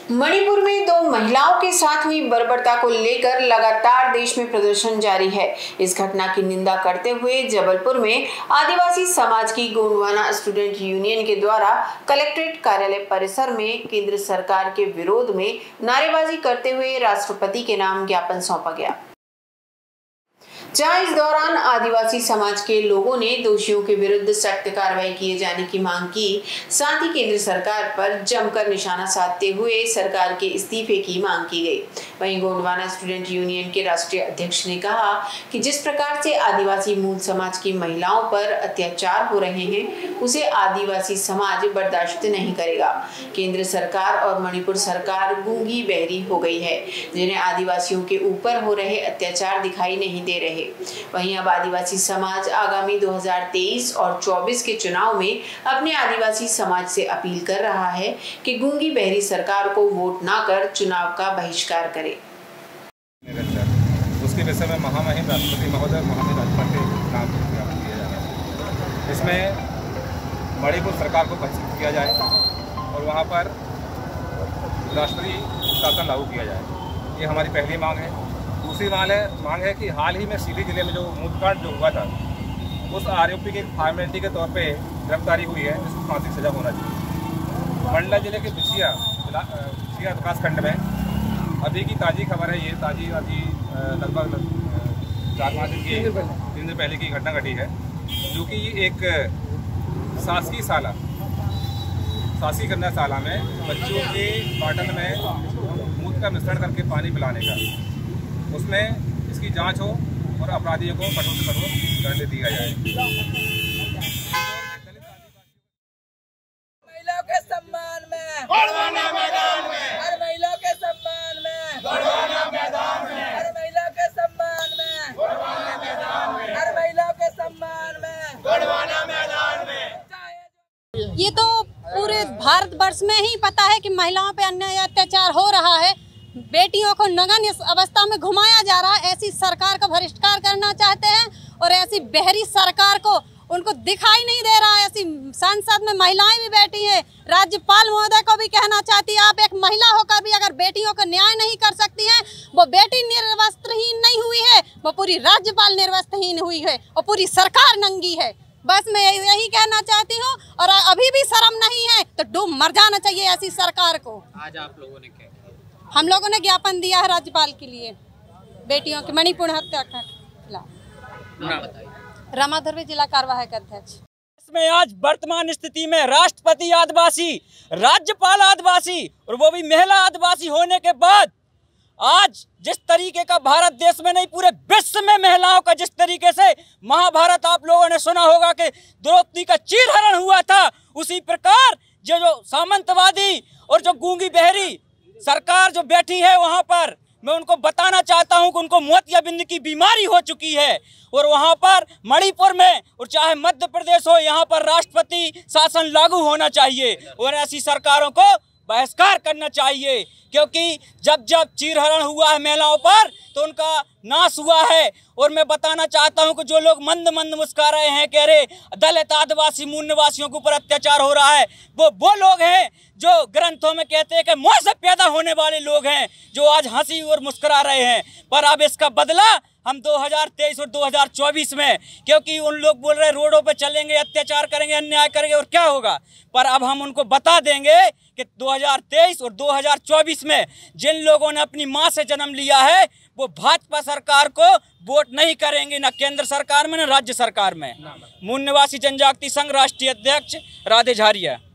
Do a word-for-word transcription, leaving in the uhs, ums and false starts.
मणिपुर में दो महिलाओं के साथ हुई बर्बरता को लेकर लगातार देश में प्रदर्शन जारी है। इस घटना की निंदा करते हुए जबलपुर में आदिवासी समाज की गोंडवाना स्टूडेंट यूनियन के द्वारा कलेक्ट्रेट कार्यालय परिसर में केंद्र सरकार के विरोध में नारेबाजी करते हुए राष्ट्रपति के नाम ज्ञापन सौंपा गया, जहां इस दौरान आदिवासी समाज के लोगों ने दोषियों के विरुद्ध सख्त कार्रवाई किए जाने की मांग की। साथ ही केंद्र सरकार पर जमकर निशाना साधते हुए सरकार के इस्तीफे की मांग की गई। वहीं गोंडवाना स्टूडेंट यूनियन के राष्ट्रीय अध्यक्ष ने कहा कि जिस प्रकार से आदिवासी मूल समाज की महिलाओं पर अत्याचार हो रहे हैं, उसे आदिवासी समाज बर्दाश्त नहीं करेगा। केंद्र सरकार और मणिपुर सरकार गूंगी बहरी हो गई है, जिन्हें आदिवासियों के ऊपर हो रहे अत्याचार दिखाई नहीं दे रहे। वहीं अब आदिवासी समाज आगामी दो हज़ार तेईस और चौबीस के चुनाव में अपने आदिवासी समाज से अपील कर रहा है कि गूंगी बहरी सरकार को वोट ना कर चुनाव का बहिष्कार करे। उसके विषय में महामहिम राष्ट्रपति महोदय महामहिम राज्यपाल के नाम दिया जा रहा है। इसमें मणिपुर सरकार को पदच्युत किया जाए और वहाँ पर राष्ट्रीय शासन लागू किया जाए। ये हमारी पहली मांग है। दूसरी मांग है मांग है कि हाल ही में सीधी जिले में जो मुठभेड़ जो हुआ था, उस आरोपी की फॉर्मेलिटी के तौर पे गिरफ्तारी हुई है, जिसको फांसी की सजा होना चाहिए। मंडला जिले के बिछिया बिछिया विकास खंड में अभी की ताज़ी खबर है, ये ताज़ी अभी लगभग चार पाँच दिन की तीन दिन पहले की घटना घटी है, जो कि एक शासकीय शाला शासी कन्या शाला में बच्चों के बॉटल में मूत्र का मिश्रण करके पानी पिलाने का, उसमें इसकी जांच हो और अपराधियों को कठोर से कठोर दंड दिया जाए। महिलाओं के सम्मान में गोंडवाना मैदान में, हर महिला के सम्मान में गोंडवाना मैदान में, हर महिला के सम्मान में गोंडवाना मैदान में, हर महिला के सम्मान में गोंडवाना मैदान में। ये तो पूरे भारतवर्ष में ही पता है कि महिलाओं पे अन्याय अत्याचार हो रहा है, बेटियों को नग्न इस अवस्था में घुमाया जा रहा है। ऐसी सरकार का बहिष्कार करना चाहते हैं और ऐसी बहरी सरकार को उनको दिखाई नहीं दे रहा है। ऐसी संसद में महिलाएं भी बैठी हैं। राज्यपाल महोदय को भी कहना चाहती है, आप एक महिला होकर भी अगर बेटियों को न्याय नहीं कर सकती हैं, वो बेटी निर्वस्त्रहीन नहीं हुई है, वो पूरी राज्यपाल निर्वस्त्रहीन हुई है और पूरी सरकार नंगी है। बस मैं यही कहना चाहती हूँ, और अभी भी शर्म नहीं है तो डूब मर जाना चाहिए ऐसी सरकार को। आज आप लोगों ने क्या, हम लोगों ने ज्ञापन दिया है राज्यपाल के लिए, बेटियों की मणिपुर हत्या के खिलाफ। रमा धुर्वे जिला कार्यवाहक अध्यक्ष। इसमें आज वर्तमान स्थिति में राष्ट्रपति आदिवासी, राज्यपाल आदिवासी और वो भी महिला आदिवासी होने के बाद आज जिस तरीके का भारत देश में नहीं पूरे विश्व में महिलाओं का जिस तरीके से महाभारत आप लोगों ने सुना होगा कि द्रौपदी का चीरहरण हुआ था, उसी प्रकार जो जो सामंतवादी और जो गूंगी बहरी सरकार जो बैठी है वहां पर, मैं उनको बताना चाहता हूं कि उनको मोतियाबिंद की बीमारी हो चुकी है। और वहां पर मणिपुर में और चाहे मध्य प्रदेश हो, यहां पर राष्ट्रपति शासन लागू होना चाहिए और ऐसी सरकारों को बहिष्कार करना चाहिए, क्योंकि जब जब चीरहरण हुआ है महिलाओं पर तो उनका नाश हुआ है। और मैं बताना चाहता हूं कि जो लोग मंद मंद मुस्कुरा रहे हैं, कह रहे दलित आदिवासी मूल निवासियों के ऊपर अत्याचार हो रहा है, वो वो लोग हैं जो ग्रंथों में कहते हैं कि मुँह से पैदा होने वाले लोग हैं, जो आज हंसी और मुस्कुरा रहे हैं। पर अब इसका बदला हम दो हज़ार तेईस और दो हज़ार चौबीस में, क्योंकि उन लोग बोल रहे रोडों पे चलेंगे, अत्याचार करेंगे, अन्याय करेंगे और क्या होगा, पर अब हम उनको बता देंगे कि दो हज़ार तेईस और दो हज़ार चौबीस में जिन लोगों ने अपनी माँ से जन्म लिया है, वो भाजपा सरकार को वोट नहीं करेंगे, न केंद्र सरकार में न राज्य सरकार में। मूल निवासी जनजाति संघ राष्ट्रीय अध्यक्ष राधे झारिया।